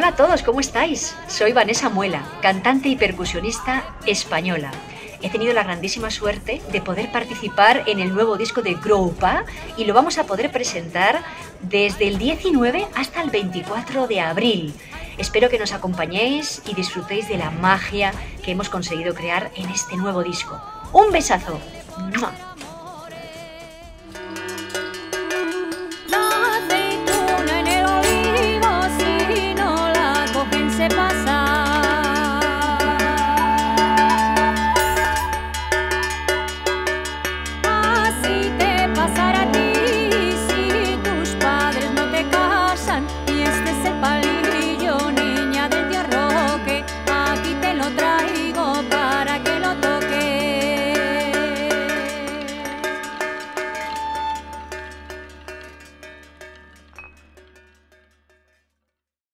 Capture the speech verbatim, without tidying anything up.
a todos, ¿cómo estáis? Soy Vanessa Muela, cantante y percusionista española. He tenido la grandísima suerte de poder participar en el nuevo disco de Groupa y lo vamos a poder presentar desde el diecinueve hasta el veinticuatro de abril. Espero que nos acompañéis y disfrutéis de la magia que hemos conseguido crear en este nuevo disco. ¡Un besazo! ¡Mua!